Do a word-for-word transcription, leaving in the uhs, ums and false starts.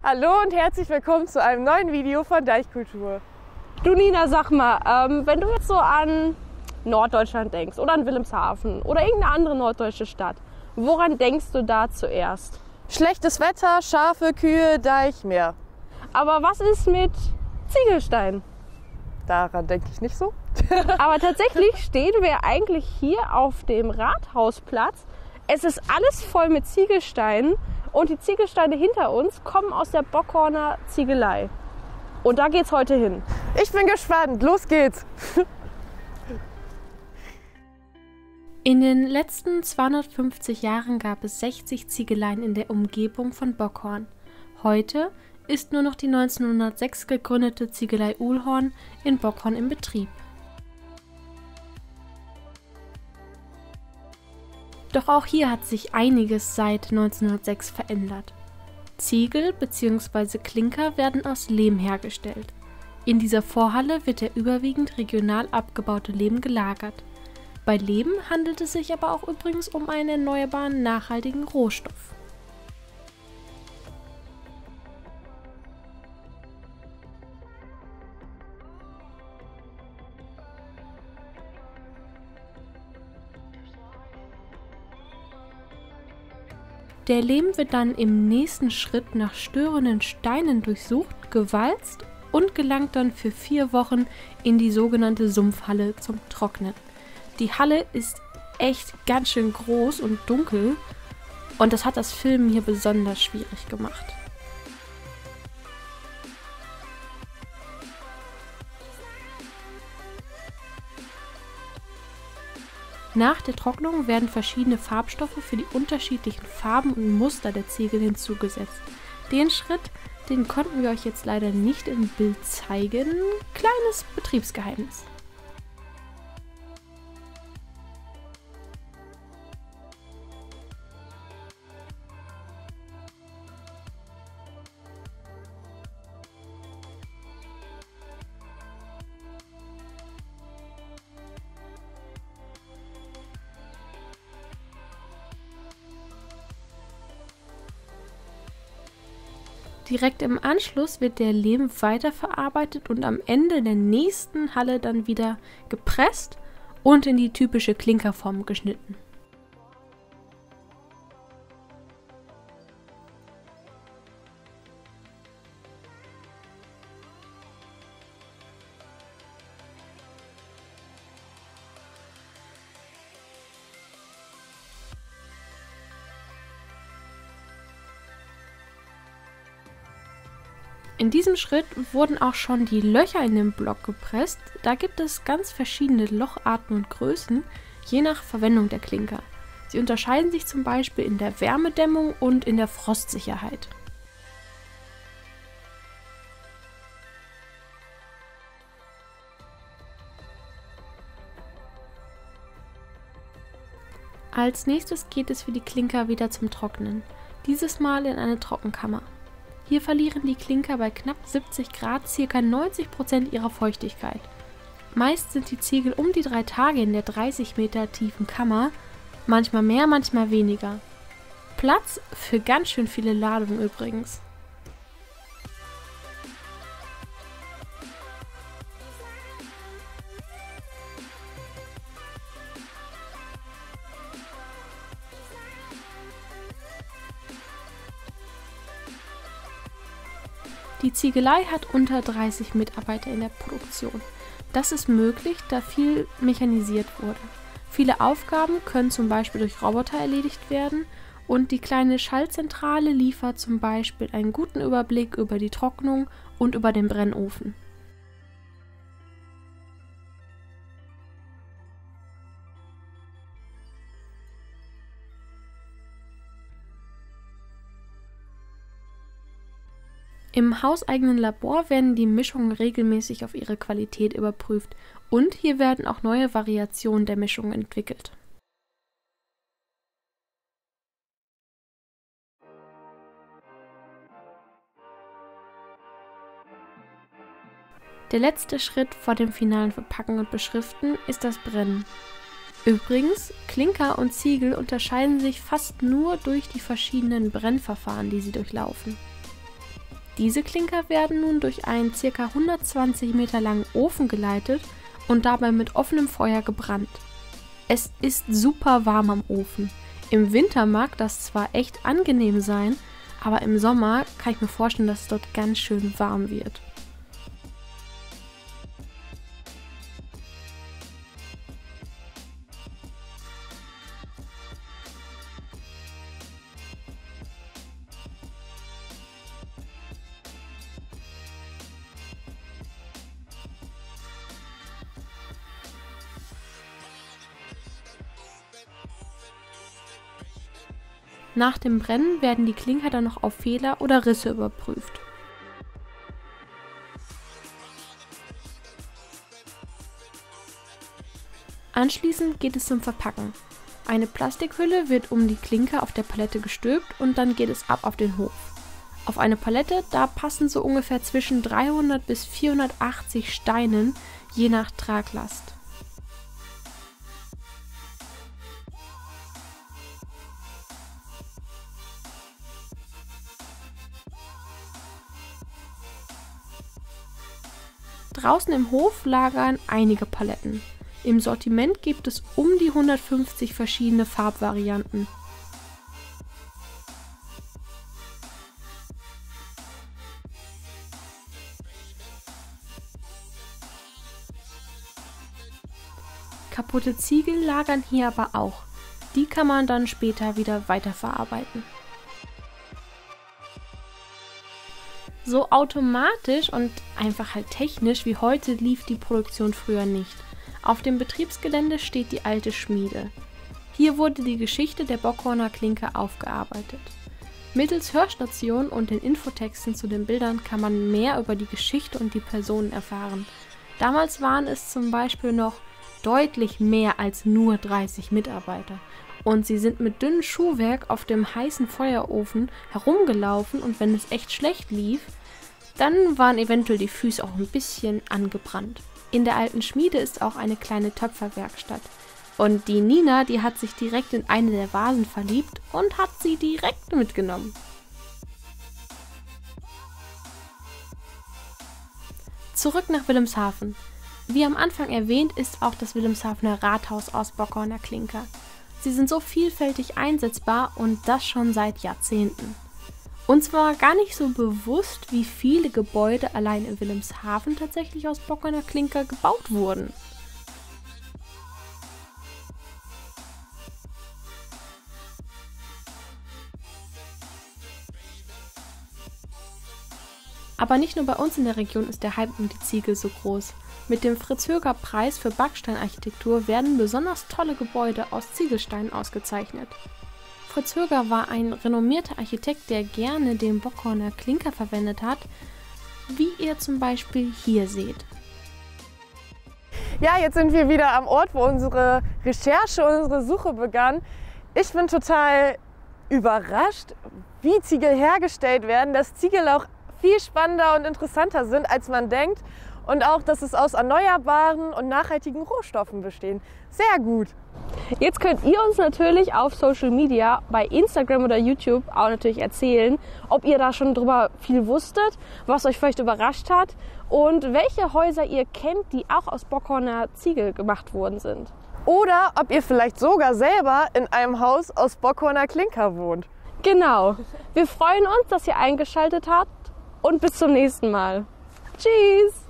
Hallo und herzlich willkommen zu einem neuen Video von Deichkultur. Du Nina, sag mal, ähm, wenn du jetzt so an Norddeutschland denkst oder an Wilhelmshaven oder irgendeine andere norddeutsche Stadt, woran denkst du da zuerst? Schlechtes Wetter, Schafe, Kühe, Deich, Meer. Aber was ist mit Ziegelstein? Daran denke ich nicht so. Aber tatsächlich stehen wir eigentlich hier auf dem Rathausplatz. Es ist alles voll mit Ziegelsteinen und die Ziegelsteine hinter uns kommen aus der Bockhorner Ziegelei. Und da geht's heute hin. Ich bin gespannt, los geht's! In den letzten zweihundertfünfzig Jahren gab es sechzig Ziegeleien in der Umgebung von Bockhorn. Heute ist nur noch die neunzehnhundertsechs gegründete Ziegelei Uhlhorn in Bockhorn in Betrieb. Doch auch hier hat sich einiges seit neunzehnhundertsechs verändert. Ziegel bzw. Klinker werden aus Lehm hergestellt. In dieser Vorhalle wird der überwiegend regional abgebaute Lehm gelagert. Bei Lehm handelt es sich aber auch übrigens um einen erneuerbaren, nachhaltigen Rohstoff. Der Lehm wird dann im nächsten Schritt nach störenden Steinen durchsucht, gewalzt und gelangt dann für vier Wochen in die sogenannte Sumpfhalle zum Trocknen. Die Halle ist echt ganz schön groß und dunkel und das hat das Filmen hier besonders schwierig gemacht. Nach der Trocknung werden verschiedene Farbstoffe für die unterschiedlichen Farben und Muster der Ziegel hinzugesetzt. Den Schritt, den konnten wir euch jetzt leider nicht im Bild zeigen. Kleines Betriebsgeheimnis. Direkt im Anschluss wird der Lehm weiterverarbeitet und am Ende der nächsten Halle dann wieder gepresst und in die typische Klinkerform geschnitten. In diesem Schritt wurden auch schon die Löcher in den Block gepresst. Da gibt es ganz verschiedene Locharten und Größen, je nach Verwendung der Klinker. Sie unterscheiden sich zum Beispiel in der Wärmedämmung und in der Frostsicherheit. Als nächstes geht es für die Klinker wieder zum Trocknen. Dieses Mal in eine Trockenkammer. Hier verlieren die Klinker bei knapp siebzig Grad ca. neunzig Prozent ihrer Feuchtigkeit. Meist sind die Ziegel um die drei Tage in der dreißig Meter tiefen Kammer, manchmal mehr, manchmal weniger. Platz für ganz schön viele Ladungen übrigens. Die Ziegelei hat unter dreißig Mitarbeiter in der Produktion. Das ist möglich, da viel mechanisiert wurde. Viele Aufgaben können zum Beispiel durch Roboter erledigt werden und die kleine Schaltzentrale liefert zum Beispiel einen guten Überblick über die Trocknung und über den Brennofen. Im hauseigenen Labor werden die Mischungen regelmäßig auf ihre Qualität überprüft und hier werden auch neue Variationen der Mischungen entwickelt. Der letzte Schritt vor dem finalen Verpacken und Beschriften ist das Brennen. Übrigens, Klinker und Ziegel unterscheiden sich fast nur durch die verschiedenen Brennverfahren, die sie durchlaufen. Diese Klinker werden nun durch einen ca. hundertzwanzig Meter langen Ofen geleitet und dabei mit offenem Feuer gebrannt. Es ist super warm am Ofen. Im Winter mag das zwar echt angenehm sein, aber im Sommer kann ich mir vorstellen, dass es dort ganz schön warm wird. Nach dem Brennen werden die Klinker dann noch auf Fehler oder Risse überprüft. Anschließend geht es zum Verpacken. Eine Plastikhülle wird um die Klinker auf der Palette gestülpt und dann geht es ab auf den Hof. Auf eine Palette, da passen so ungefähr zwischen dreihundert bis vierhundertachtzig Steinen, je nach Traglast. Draußen im Hof lagern einige Paletten. Im Sortiment gibt es um die hundertfünfzig verschiedene Farbvarianten. Kaputte Ziegel lagern hier aber auch. Die kann man dann später wieder weiterverarbeiten. So automatisch und einfach halt technisch wie heute lief die Produktion früher nicht. Auf dem Betriebsgelände steht die alte Schmiede. Hier wurde die Geschichte der Bockhorner Klinker aufgearbeitet. Mittels Hörstation und den Infotexten zu den Bildern kann man mehr über die Geschichte und die Personen erfahren. Damals waren es zum Beispiel noch deutlich mehr als nur dreißig Mitarbeiter. Und sie sind mit dünnem Schuhwerk auf dem heißen Feuerofen herumgelaufen und wenn es echt schlecht lief, dann waren eventuell die Füße auch ein bisschen angebrannt. In der alten Schmiede ist auch eine kleine Töpferwerkstatt. Und die Nina, die hat sich direkt in eine der Vasen verliebt und hat sie direkt mitgenommen. Zurück nach Wilhelmshaven. Wie am Anfang erwähnt, ist auch das Wilhelmshavener Rathaus aus Bockhorner Klinker. Sie sind so vielfältig einsetzbar und das schon seit Jahrzehnten. Uns war gar nicht so bewusst, wie viele Gebäude allein in Wilhelmshaven tatsächlich aus Bockhorner Klinker gebaut wurden. Aber nicht nur bei uns in der Region ist der Hype um die Ziegel so groß. Mit dem Fritz-Höger-Preis für Backsteinarchitektur werden besonders tolle Gebäude aus Ziegelsteinen ausgezeichnet. Fritz Höger war ein renommierter Architekt, der gerne den Bockhorner Klinker verwendet hat, wie ihr zum Beispiel hier seht. Ja, jetzt sind wir wieder am Ort, wo unsere Recherche, unsere Suche begann. Ich bin total überrascht, wie Ziegel hergestellt werden, dass Ziegel auch viel spannender und interessanter sind, als man denkt. Und auch, dass es aus erneuerbaren und nachhaltigen Rohstoffen bestehen. Sehr gut. Jetzt könnt ihr uns natürlich auf Social Media, bei Instagram oder YouTube auch natürlich erzählen, ob ihr da schon drüber viel wusstet, was euch vielleicht überrascht hat und welche Häuser ihr kennt, die auch aus Bockhorner Ziegel gemacht worden sind. Oder ob ihr vielleicht sogar selber in einem Haus aus Bockhorner Klinker wohnt. Genau. Wir freuen uns, dass ihr eingeschaltet habt und bis zum nächsten Mal. Tschüss!